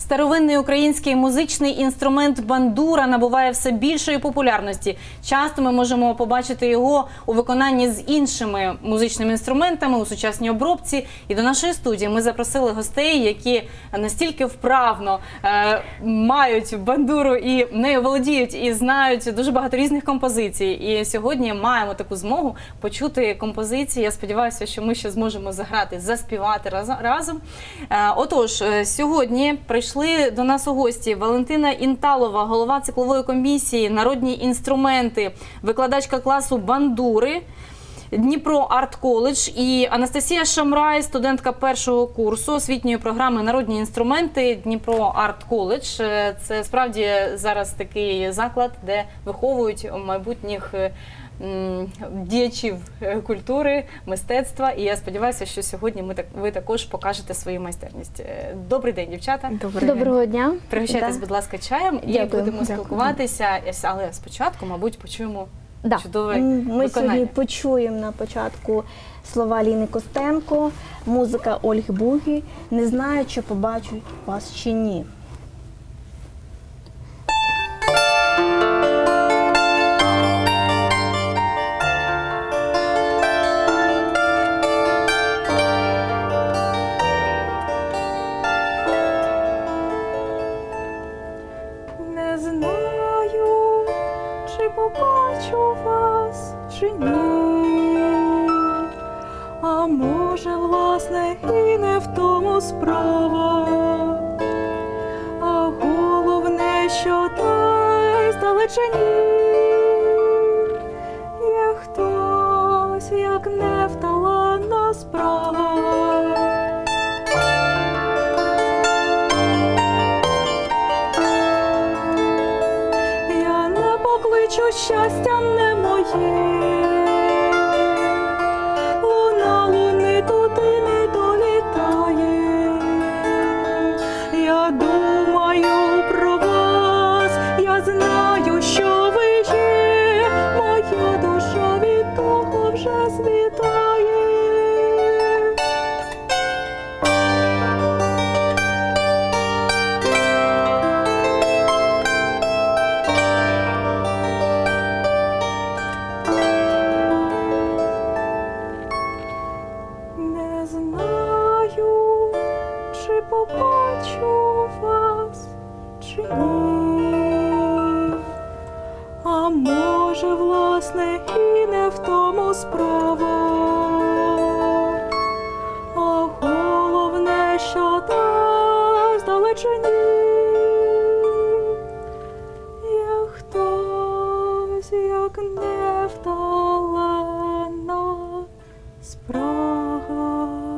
Старовинний український музичний інструмент бандура набуває все більшої популярності. Часто ми можемо побачити його у виконанні з іншими музичними інструментами у сучасній обробці. І до нашої студії ми запросили гостей, які настільки вправно мають бандуру і нею володіють, і знають дуже багато різних композицій. І сьогодні маємо таку змогу почути композиції. Я сподіваюся, що ми ще зможемо заграти, заспівати разом. Отож, сьогодні прийшли до нас у гості Валентина Інталова, голова циклової комісії «Народні інструменти», викладачка класу бандури Дніпро Арт Коледж, і Анастасія Шамрай, студентка першого курсу освітньої програми «Народні інструменти» Дніпро Арт Коледж. Це справді зараз такий заклад, де виховують майбутніх діячів культури, мистецтва. І я сподіваюся, що сьогодні ви також покажете свою майстерність. Добрий день, дівчата. Доброго дня. Пригощайтесь, будь ласка, чаєм і будемо спілкуватися. Але спочатку, мабуть, почуємо чудове виконання. Ми сьогодні почуємо на початку слова Ліни Костенко, музика Ольги Буги «Не знаю, чи побачу вас чи ні». Побачу вас чи ні, а може, власне, і не в тому справа, а головне, що десь далечині є хтось, як невталанна справа. Кличу, щастя не моє, луна луни туди не долітає. Я думаю про вас, я знаю, що ви є, моя душа від того вже світає. Побачу вас чи ні, а може, власне, і не в тому справа, а головне, що десь далечині є хтось, як невталанна спрага.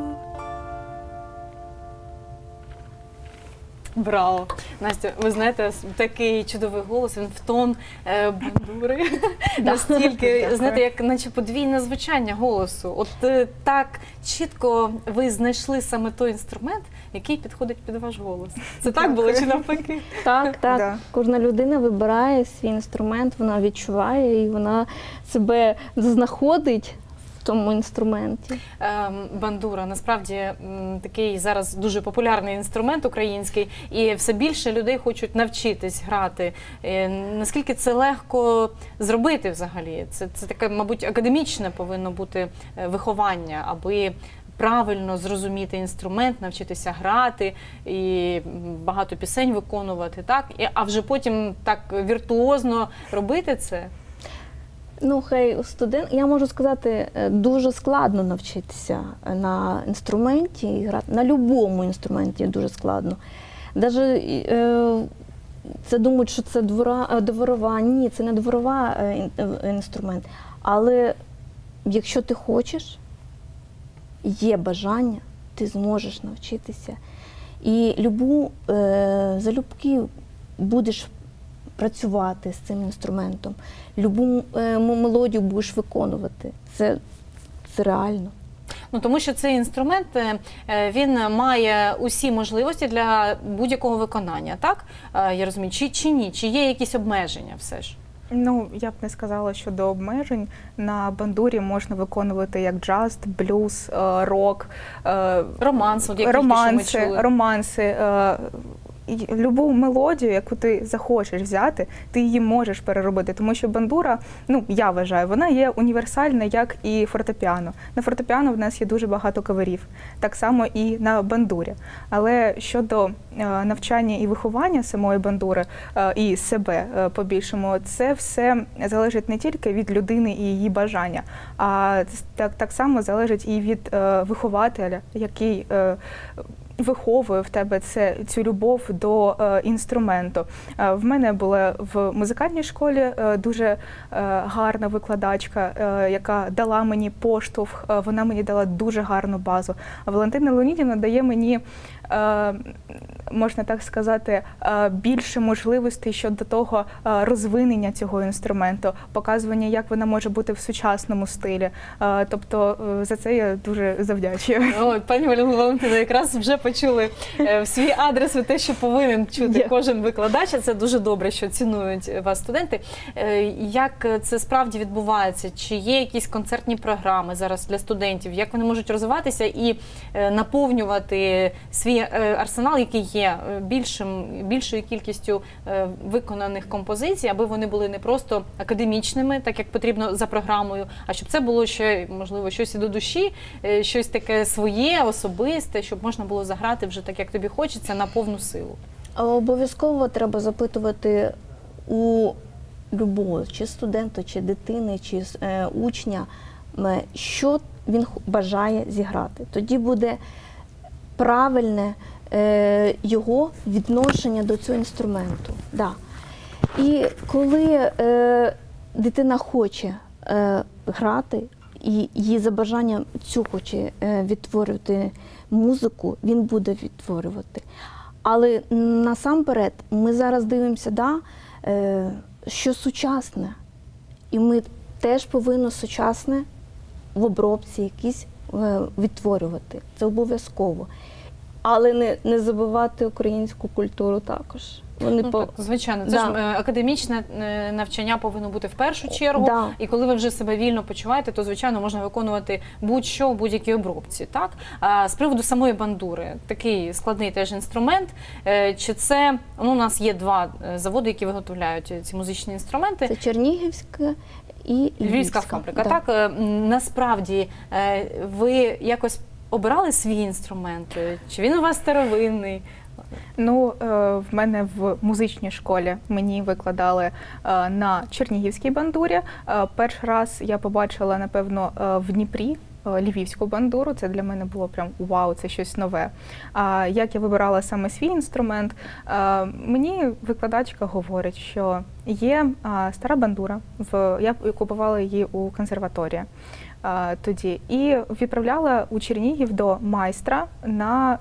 Браво! Настя, ви знаєте, такий чудовий голос, він в тон бандури. Настільки, знаєте, як наче подвійне звучання голосу. От так чітко ви знайшли саме той інструмент, який підходить під ваш голос. Це так було чи навпаки? Так, так. Кожна людина вибирає свій інструмент, вона відчуває і вона себе знаходить в тому інструменті. Бандура, насправді, такий зараз дуже популярний інструмент український, і все більше людей хочуть навчитись грати. Наскільки це легко зробити взагалі? Це таке, мабуть, академічне повинно бути виховання, аби правильно зрозуміти інструмент, навчитися грати і багато пісень виконувати, так? А вже потім так віртуозно робити це? Ну, я можу сказати, дуже складно навчитися на інструменті і грати. На будь-якому інструменті дуже складно. Навіть це думають, що це дворова. Ні, це не дворова інструмент. Але якщо ти хочеш, є бажання, ти зможеш навчитися. І залюбки будеш працювати з цим інструментом. Любу мелодію будеш виконувати. Це реально. Ну, тому що цей інструмент, він має усі можливості для будь-якого виконання, так? Я розумію, чи ні? Чи є якісь обмеження все ж? Ну, я б не сказала щодо обмежень. На бандурі можна виконувати як джаз, блюз, рок, романси, романси. любу мелодію, яку ти захочеш взяти, ти її можеш переробити, тому що бандура, ну, я вважаю, вона є універсальна, як і фортепіано. На фортепіано в нас є дуже багато каверів, так само і на бандурі. Але щодо навчання і виховання самої бандури і себе по-більшому, це все залежить не тільки від людини і її бажання, а так само залежить і від вихователя, який виховує в тебе цю любов до інструменту. В мене була в музикальній школі дуже гарна викладачка, яка дала мені поштовх, вона мені дала дуже гарну базу. А Валентина Леонідівна дає мені, можна так сказати, більше можливостей щодо того розвинення цього інструменту, показування, як вона може бути в сучасному стилі. Тобто за це я дуже завдячую. Пані Валентина, якраз вже почули в свій адрес те, що повинен чути кожен викладач, а це дуже добре, що цінують вас студенти. Як це справді відбувається? Чи є якісь концертні програми зараз для студентів? Як вони можуть розвиватися і наповнювати свій арсенал, який є більшою кількістю виконаних композицій, аби вони були не просто академічними, так як потрібно за програмою, а щоб це було ще, можливо, щось і до душі, щось таке своє, особисте, щоб можна було заграти вже так, як тобі хочеться, на повну силу. Обов'язково треба запитувати у любого, чи студента, чи дитини, чи учня, що він бажає зіграти. Тоді буде правильне його відношення до цього інструменту. Да. І коли дитина хоче грати, і її за бажанням цю хоче відтворювати музику, він буде відтворювати. Але насамперед ми зараз дивимося, що сучасне. І ми теж повинні сучасне в обробці якісь відтворювати. Це обов'язково. Але не забувати українську культуру також. Так, звичайно, це ж академічне навчання повинно бути в першу чергу, і коли ви вже себе вільно почуваєте, то, звичайно, можна виконувати будь-що в будь-якій обробці. Так? З приводу самої бандури, такий складний теж інструмент, чи це, у нас є два заводи, які виготовляють ці музичні інструменти. Це Чернігівська і Львівська фабрика. Так, насправді, ви якось обирали свій інструмент? Чи він у вас старовинний? Ну, в мене в музичній школі мені викладали на чернігівській бандурі. Перший раз я побачила, напевно, в Дніпрі львівську бандуру. Це для мене було прям вау, це щось нове. Як я вибирала саме свій інструмент, мені викладачка говорить, що є стара бандура, я купувала її у консерваторії тоді, і відправляла у Чернігів до майстра на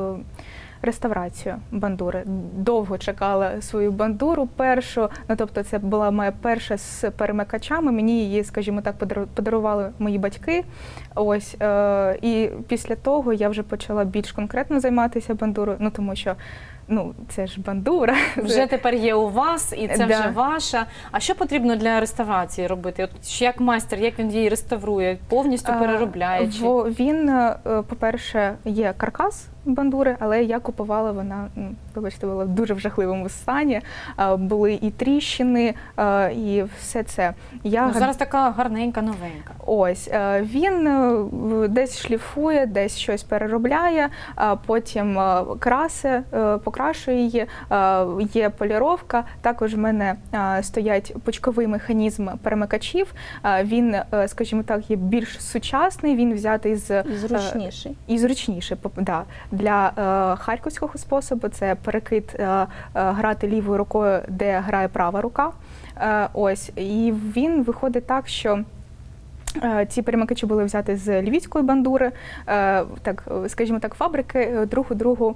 реставрацію бандури. Довго чекала свою бандуру першу, тобто це була моя перша з перемикачами, мені її, скажімо так, подарували мої батьки. Ось, і після того я вже почала більш конкретно займатися бандурою, тому що це ж бандура. Вже тепер є у вас, і це вже ваша. А що потрібно для реставрації робити? Як майстер, як він її реставрує? Повністю переробляє? Він, по-перше, є каркас бандури, але я купувала, вона, вибачте, була в дуже жахливому стані. Були і тріщини, і все це. Зараз така гарненька, новенька. Ось. Він десь шліфує, десь щось переробляє, потім покрашує її, є поліровка. Також в мене стоять пучковий механізм перемикачів. Він, скажімо так, є більш сучасний, він взятий з... Зручніший. І зручніший, да. Для харківського способу це перекид грати лівою рукою, де грає права рука. Ось. І він виходить так, що ці перемикачі були взяті з львівської бандури, так, скажімо так, фабрики друг другу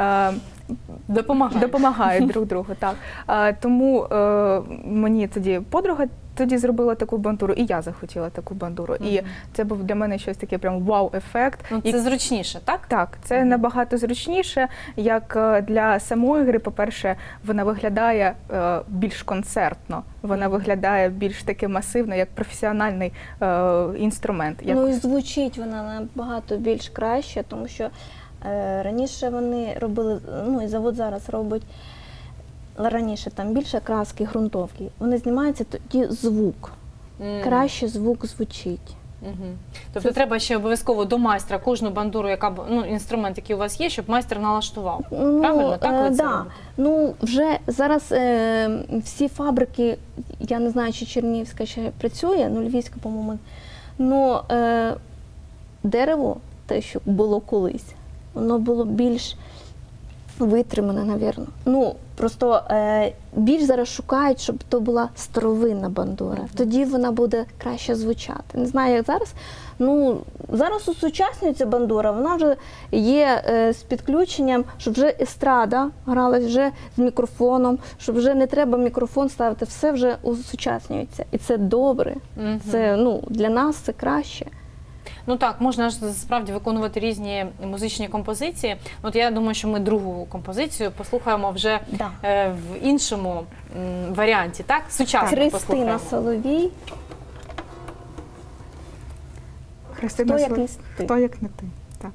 допомагають друг другу. Так. Тому мені тоді подруга зробила таку бандуру, і я захотіла таку бандуру. І це був для мене щось таке прям вау-ефект. Це зручніше, так? Так, це набагато зручніше. Як для самої гри, по-перше, вона виглядає більш концертно, вона виглядає більш таки масивно, як професіональний інструмент. І звучить вона набагато більш краще, тому що Раніше вони робили, ну і завод зараз робить, раніше там більше краски, ґрунтовки. Вони знімаються, тоді звук. Краще звук звучить. Тобто треба ще обов'язково до майстра кожну бандуру, інструмент, який у вас є, щоб майстер налаштував. Правильно? Так ви це робите? Ну, вже зараз всі фабрики, я не знаю, чи Чернігівська ще працює, ну, Львівська, по-моєму, ну, дерево, те, що було колись, воно було більш витримане, напевно. Ну, просто більш зараз шукають, щоб то була старовинна бандура. Тоді вона буде краще звучати. Не знаю, як зараз. Ну, зараз усучаснюється бандура, вона вже є з підключенням, щоб вже естрада гралась вже з мікрофоном, щоб вже не треба мікрофон ставити, все вже усучаснюється. І це добре. Це, ну, для нас це краще. Ну так, можна ж справді виконувати різні музичні композиції. От я думаю, що ми другу композицію послухаємо вже в іншому варіанті, так? Сучасно послухаємо. Христина Соловій. Христина Соловій. Хто як не ти. Так.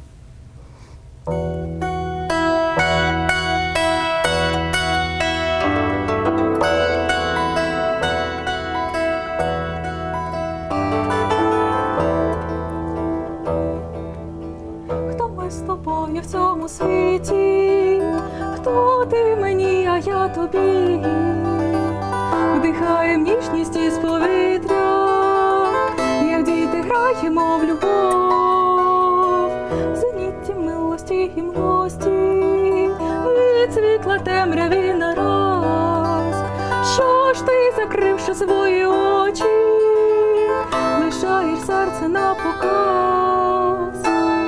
З тобою в цьому світі, хто ти мені, а я тобі, вдихаєм ніжність із повітря, як діти граємо в любов, зеніті милості і милості, від світла темряві нараз. Що ж ти, закривши свої очі, лишаєш серце на показ?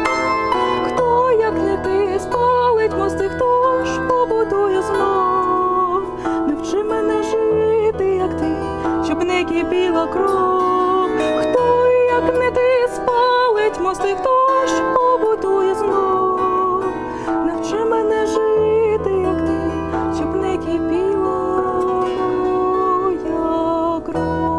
Як не ти, спалить мости, хто ж побудує знов? Навчи мене жити, як ти, щоб не кипіла кров. Хто, як не ти, спалить мости, хто ж побудує знов? Навчи мене жити, як ти, щоб не кипіла моя кров.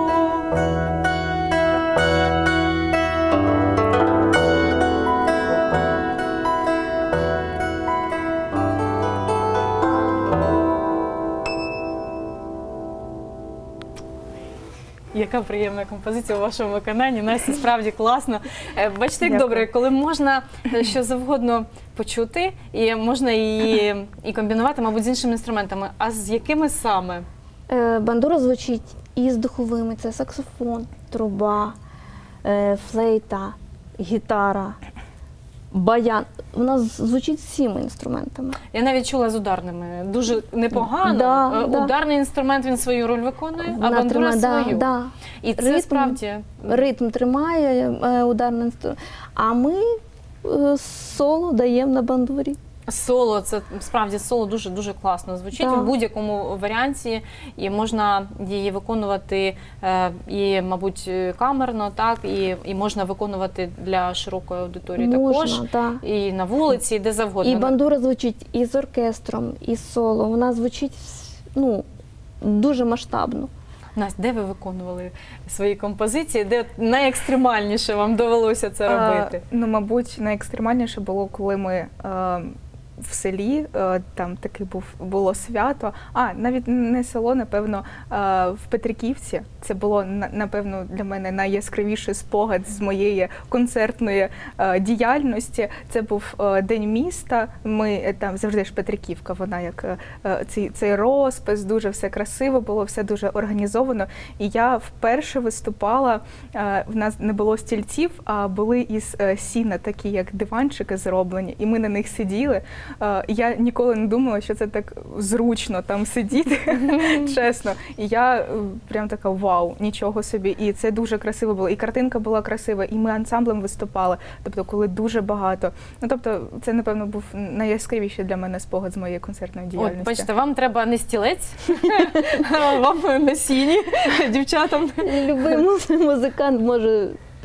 Яка приємна композиція у вашому виконанні, Настя, справді класно. Бачите, як добре, коли можна що завгодно почути, і можна її і комбінувати, мабуть, з іншими інструментами. А з якими саме? Бандура звучить і з духовими, це саксофон, труба, флейта, гітара, баян. Вона звучить всіма інструментами. Я навіть чула з ударними. Дуже непогано. Ударний інструмент, він свою роль виконує, а бандура свою. І це справді... Ритм тримає ударний інструмент. А ми соло даємо на бандурі. Соло, це справді соло дуже класно звучить в будь-якому варіанті, і можна її виконувати і, мабуть, камерно, так, і можна виконувати для широкої аудиторії також, і на вулиці, і де завгодно. І бандура звучить і з оркестром, і з соло, вона звучить, ну, дуже масштабно. Настя, де ви виконували свої композиції? Де найекстремальніше вам довелося це робити? Ну, мабуть, найекстремальніше було, коли ми в селі, там таке було свято, навіть не село, напевно, в Петриківці. Це було, напевно, для мене найяскравіший спогад з моєї концертної діяльності. Це був День міста. Ми там завжди ж Петриківка, вона як цей розпис, дуже все красиво було, все дуже організовано. І я вперше виступала, в нас не було стільців, а були із сіна такі, як диванчики зроблені, і ми на них сиділи. Я ніколи не думала, що це так зручно там сидіти, чесно. І я прям така, вау, нічого собі. І це дуже красиво було. І картинка була красива, і ми ансамблем виступали, тобто коли дуже багато. Ну, тобто це, напевно, був найяскравіший для мене спогад з моєї концертної діяльності. От, бачите, вам треба не стілець, вам на сіні, дівчатам. Любий музикант може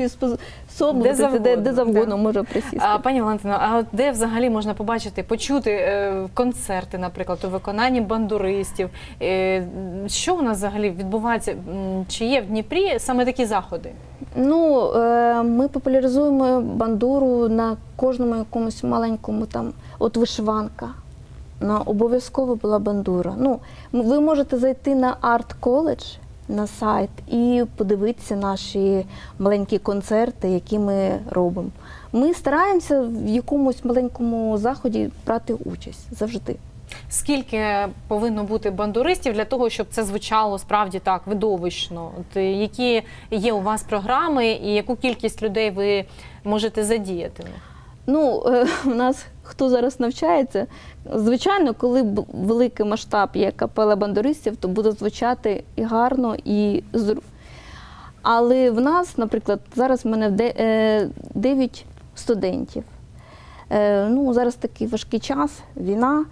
де завгодно може присісти. Пані Валентино, а от де взагалі можна побачити, почути концерти, наприклад, у виконанні бандуристів? Що у нас взагалі відбувається? Чи є в Дніпрі саме такі заходи? Ну, ми популяризуємо бандуру на кожному якомусь маленькому там, от вишиванка. Обов'язково була бандура. Ну, ви можете зайти на арт-коледж, на сайт і подивитися наші маленькі концерти, які ми робимо. Ми стараємося в якомусь маленькому заході брати участь завжди. Скільки повинно бути бандуристів для того, щоб це звучало справді так видовищно? От, які є у вас програми і яку кількість людей ви можете задіяти? Ну, у нас хто зараз навчається, звичайно, коли великий масштаб є капела бандуристів, то буде звучати і гарно, і Але в нас, наприклад, зараз в мене 9 студентів. Ну, зараз такий важкий час, війна.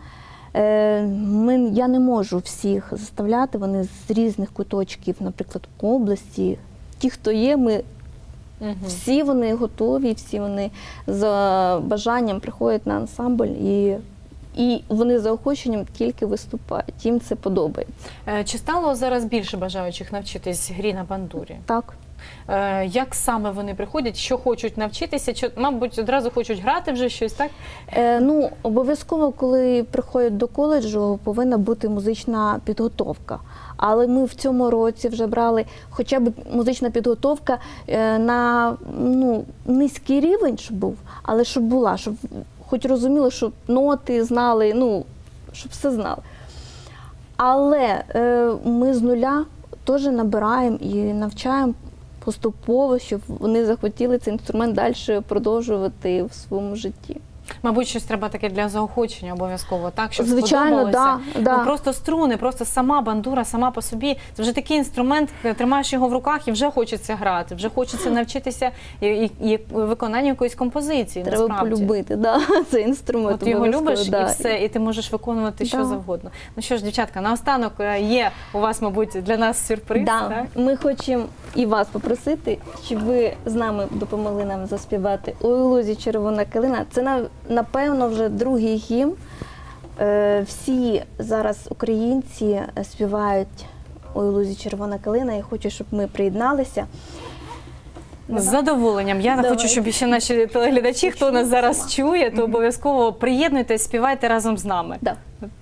Я не можу всіх заставляти, вони з різних куточків, наприклад, області. Ті, хто є, всі вони готові, всі вони за бажанням приходять на ансамбль і вони за охоченням тільки виступають. Їм це подобається. Чи стало зараз більше бажаючих навчитись грі на бандурі? Так. Як саме вони приходять, що хочуть навчитися? Чи, мабуть, одразу хочуть грати вже щось, так? Ну, обов'язково, коли приходять до коледжу, повинна бути музична підготовка. Але ми в цьому році вже брали хоча б музична підготовка на низький рівень, щоб був, але щоб була, щоб хоч розуміли, щоб ноти знали, щоб все знали. Але ми з нуля теж набираємо і навчаємо поступово, щоб вони захотіли цей інструмент далі продовжувати в своєму житті. Мабуть, щось треба таке для заохочення обов'язково, так? Щоб звичайно, сподобалося. Да. Ну, просто струни, просто сама бандура, сама по собі. Це вже такий інструмент, тримаєш його в руках і вже хочеться грати, вже хочеться навчитися і виконанню якоїсь композиції. Треба насправді. полюбити, цей інструмент. От його любиш да. і все, і ти можеш виконувати що завгодно. Ну що ж, дівчатка, наостанок є у вас, мабуть, для нас сюрприз. Да. Так? Ми хочемо і вас попросити, щоб ви з нами допомогли нам заспівати «Ой, у лузі червона калина». Це, напевно, вже другий гімн. Всі зараз українці співають «Ой, у лузі червона калина». Я хочу, щоб ми приєдналися. З задоволенням. Я хочу, щоб ще наші телеглядачі, хто нас зараз чує, то обов'язково приєднуйтесь, співайте разом з нами. Да.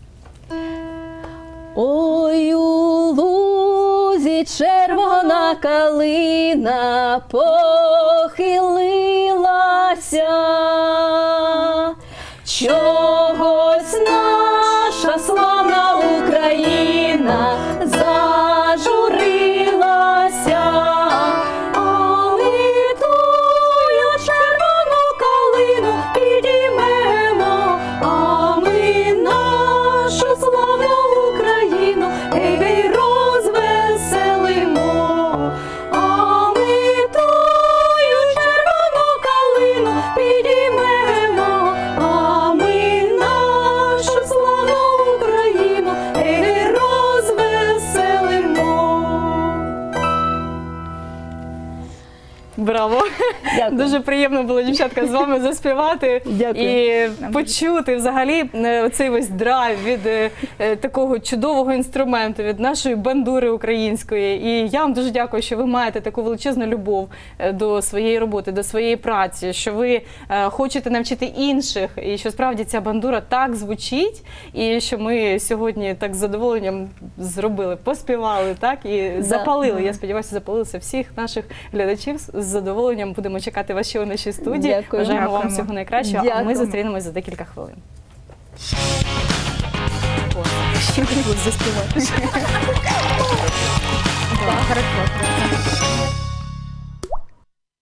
Ой, у лузі червона калина похилилася, чогось наша славна Україна зажурилася, а ми тую червону калину підіймемо, а ми нашу славну Україну гей розвеселимо, а ми тую червону калину підіймемо, а ми нашу славну Україну гей розвеселимо. Браво! Дякую. Дуже приємно було, дівчатка, з вами заспівати. Дякую. І почути взагалі цей весь драйв від такого чудового інструменту, від нашої бандури української. І я вам дуже дякую, що ви маєте таку величезну любов до своєї роботи, до своєї праці, що ви хочете навчити інших, і що справді ця бандура так звучить, і що ми сьогодні так з задоволенням зробили, поспівали, так, і запалили. Я сподіваюся, запалилися всіх наших глядачів. З задоволенням будемо чекати вас ще у нашій студії. Дякую. Бажаємо вам Дякуємо. всього найкращого, а ми Дякуємо. зустрінемось за декілька хвилин. Ще заспівати.